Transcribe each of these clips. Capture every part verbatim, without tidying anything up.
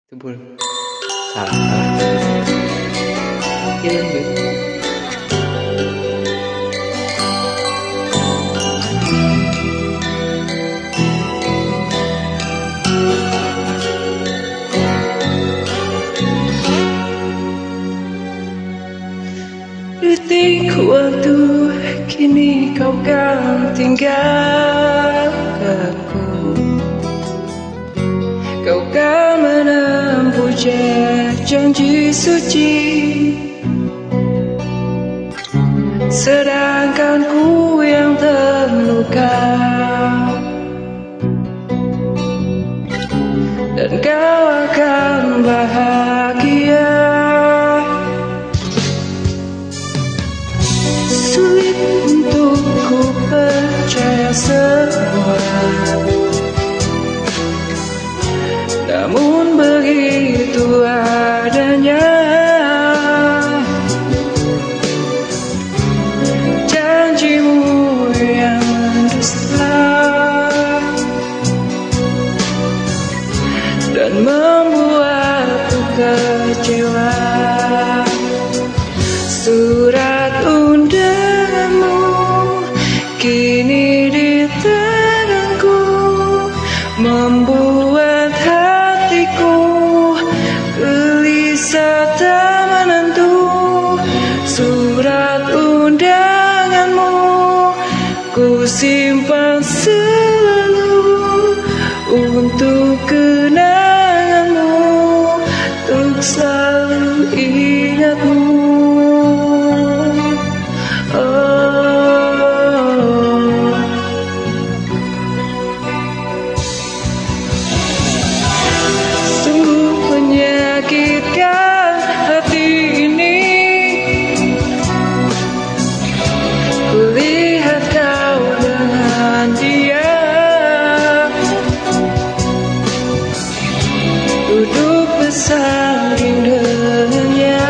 Jebul. Salah, salah. Kirim deh. Detik waktu kini kau kan tinggalkanku. Kau kan menempuh janji suci, sedangkan ku yang terluka. Dan kau akan bahagia. Sulit untuk ku percaya semua, namun begitu adanya. Janjimu yang mendusta dan membuatku kecewa. Surat undanganmu kini di tanganku, membuat hatiku gelisah tak menentu. Surat undanganmu ku simpan selalu untuk kenanganmu, untuk selalu ingatmu. Duduk bersanding dengannya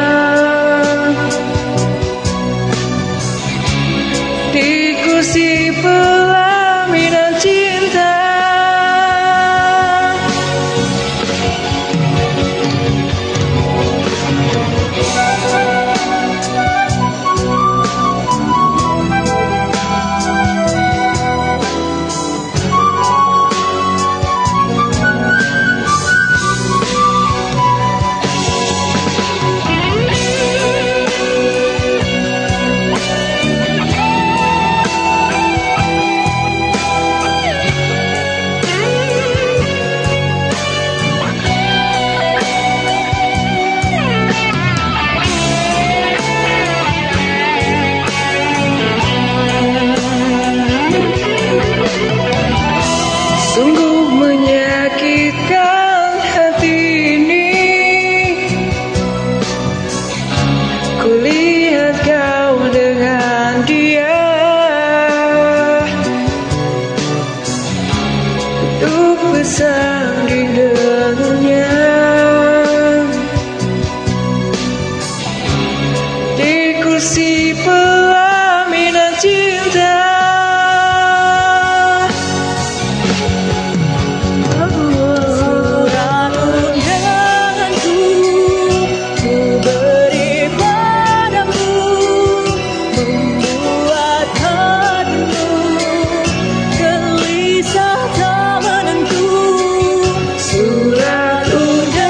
di kursi pelaminan cinta. Sungguh menyakitkan hati ini, kulihat kau dengan dia, duduk bersanding dengannya di kursi pelaminan cinta. Surat undangan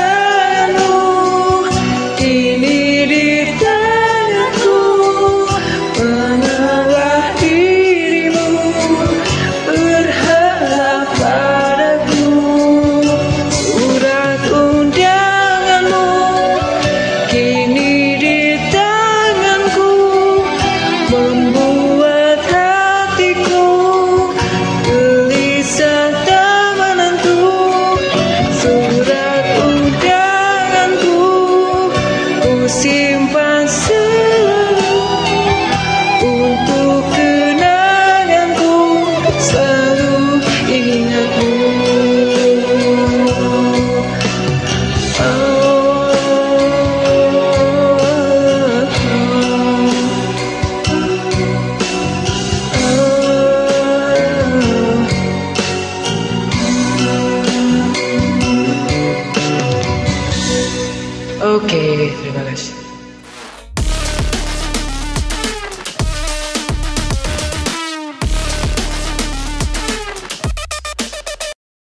Oke, terima kasih.